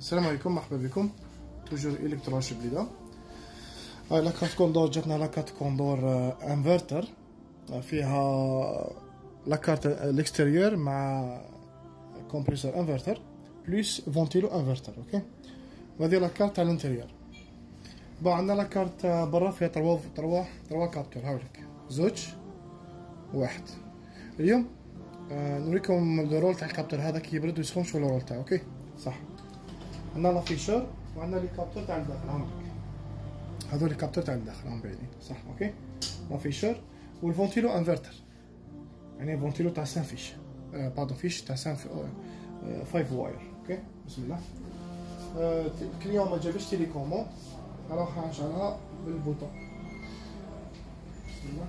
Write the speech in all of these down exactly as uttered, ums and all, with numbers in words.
السلام عليكم، مرحبا بكم. توجور الكتروش بليده. هاي لاكارت كوندور جاتنا لاكارت كوندور انفرتر فيها لاكارت الاكستيريور مع كومبريسور انفرتر بلس فونتيلو انفرتر. اوكي، وهذه لاكارت تاع الانتيريور. بون عندنا لاكارت برا فيها تروا تروا تروا كابتور. هاوليك زوج واحد. اليوم آه نوريكم الرول تاع الكابتور هذا كي يبرد ويسخن شو الرول تاعو. اوكي صح. عندنا لافيشور وعندنا لي كابتور تاع الداخل. هاوليك هذول لي كابتور تاع الداخل هم باينين صح. اوكي، لافيشور والفونتيلو انفرتر، يعني فونتيلو تاع خمسة فيش آه باردون فيش تاع خمسة آه خمسة واير. اوكي بسم الله. آه الكليون ما جابش تيليكومون، راح نشعلها بالبوطون. بسم الله.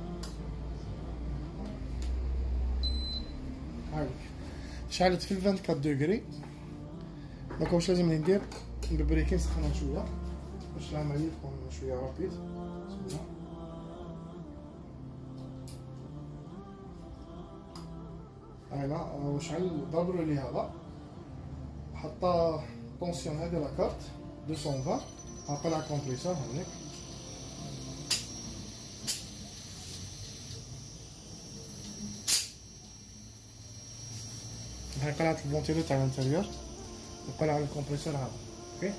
هاوليك شعلت في أربعة وعشرين دوغري. دونك واش لازم ندير؟ بالبريكين نسخنها شويه باش العمليه تكون شويه رابيد. بسم الله. هايلا وشعل ضرب لي هذا، حطا طونسيون هذه لاكارت مئتين وعشرين، عقلها كومبريسور هناك. هاي قلعت الفونتيلو تاع الانتيريور وقلع على الكومبريسور هذا. اوكي،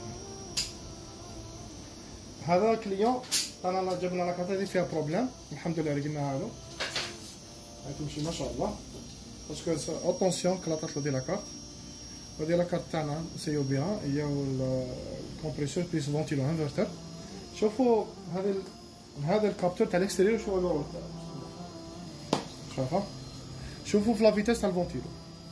هذا كليون انا جبنا لاكارت هذه فيها بروبليم، الحمد لله لقيناها له. هاي تمشي ما شاء الله باسكو اتونسيون كلاطات له دي لاكارت. وهذه لاكارت تاعنا نسيو بها هي الكومبريسور بليس فونتيلو انفرتر. شوفوا هذا هذا الكابتور تاع الاكستيريور شو هو شوفها. شوفوا في لا فيتاس تاع الفونتيلو.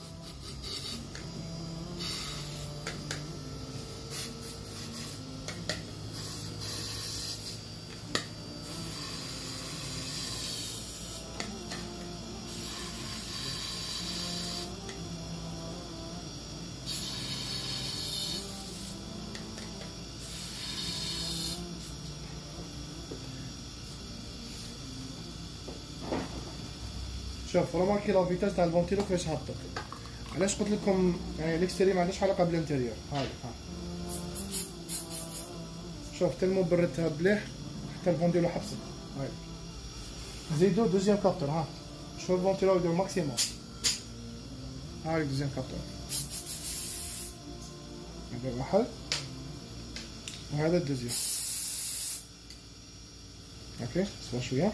شوف روماركي لا فيتاس تاع الفونتيلو كيفاش هابطت. علاش قلت لكم يعني الاكستيريور ما عندهاش علاقه بالانتيريور. هاي ها شوف تلمو بردتها بليح حتى الفونتيلو حبست. هاي نزيدو دوزيام كابتور. ها شوف الفونتيلو يدير ماكسيموم. هاي دوزيام كابتور، هذا واحد وهذا الدوزيام. اوكي صبر شويه.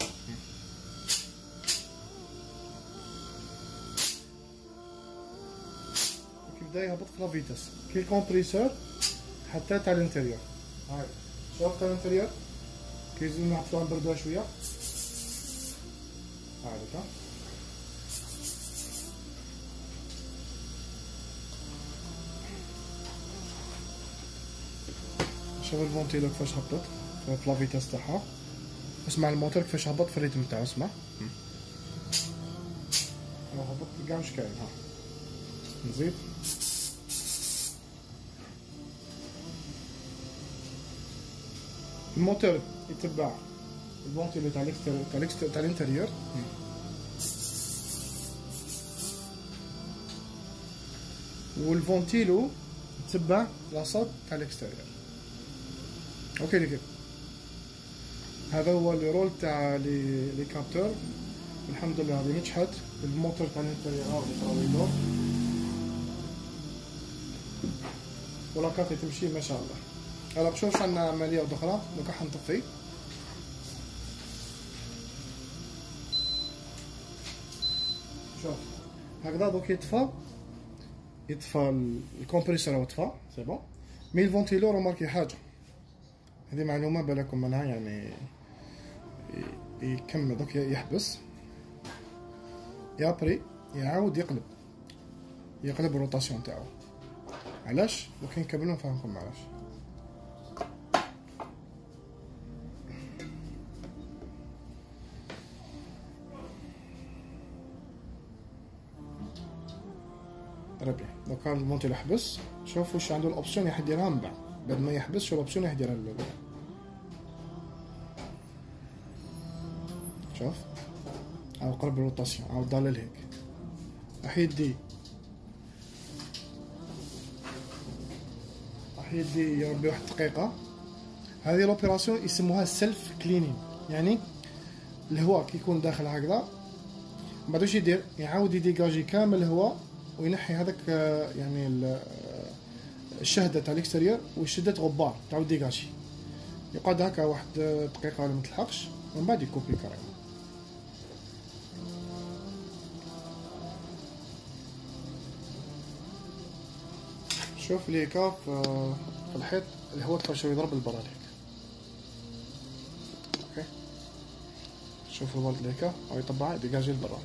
بدا يهبط في لا فيتاس كي الكومبريسور حتى تاع الانتيريور. هاي شوف تاع الانتيريور كيزيدو نحطوها نبردوها شويه. هاذيك ها شوف الفونتيلو كيفاش هبطت في لا فيتاس تاعها. اسمع الموتور كيفاش هبط في الريتم تاعو. اسمع راه هبط كاع واش كاين. ها نزيد الموتور يتبع الفونتيلو تاع الاكستيريور تاع الاكستيريور تاع الانتيريور. والفونتيلو يتبع لاصات تاع الاكستيريور. اوكي ليكيب هذا هو لي رول تاع لي لي كابتور. الحمد لله هذه نجحت. الموتور تاع الانتيريور هاو يدور ولاكارت تمشي ما شاء الله. هلا شوف عندنا عمليه اخرى دوكا حنطفي. شوف هكذا دوك يطفى يطفى الكومبريسور هو طفى سي بون. مي الفونتيلو روماركي حاجه، هذه معلومه بالكم منها، يعني يكمل دوك يحبس يابري يعاود يقلب يقلب الروتاسيون تاعو. علاش؟ دوك نكملو نفهمكم علاش. ربي دوكا المونتيلو حبس. شوف واش عنده الاوبسيون راح يديرها من بعد بعد ما يحبس. شو الاوبسيون راح يديرها الاول. شوف عاود قرب الروتاسيون عاود ضلل هيك راح يدي راح يدي يربي واحد الدقيقه. هذه لوبيراسيون يسموها سيلف كلينين، يعني الهواء كي يكون داخل هكذا من بعد واش يدير يعاود يديجاجي كامل الهواء وينحي هذاك يعني الشهده تاع الاكستيريور وشده غبار تعاود ديجاجي. يقعد هكا واحد دقيقه ولا ما تلحقش ومن بعد يكوبي كاريمون. شوف لي هكا في الحيط الهواء كيفاش يضرب البراد هيك. اوكي شوف الولد هكا او يطبع ديجاجي البراد.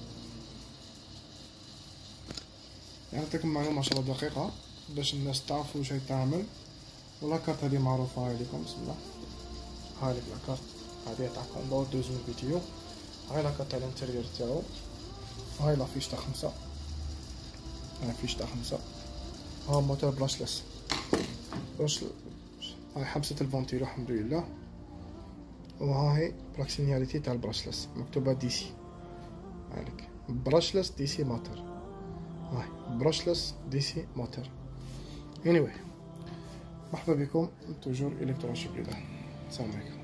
يعني نعطيكم معلومه عشرة دقيقه باش الناس تعرفوا واش تعمل. ولاكارت هذه معروفه، هاي لكم بسم الله. هاي لك لاكارت هذه تاع كوندور دوزون بيتيو. هاي لاكارت تاع الانتيريور تاعو. هاي لافيش تاع خمسة. هاي فيش تاع خمسة. ها موتور براشلس. برش هاي حبسة الفونتيلو الحمد لله. وها هي براكسينياليتي تاع البراشلس مكتوبة دي سي. هاي لك براشلس دي سي موتور. هاي براشلس دي سي موتور. anyway مرحبا بكم توجور الكترونيك بليدة. السلام عليكم.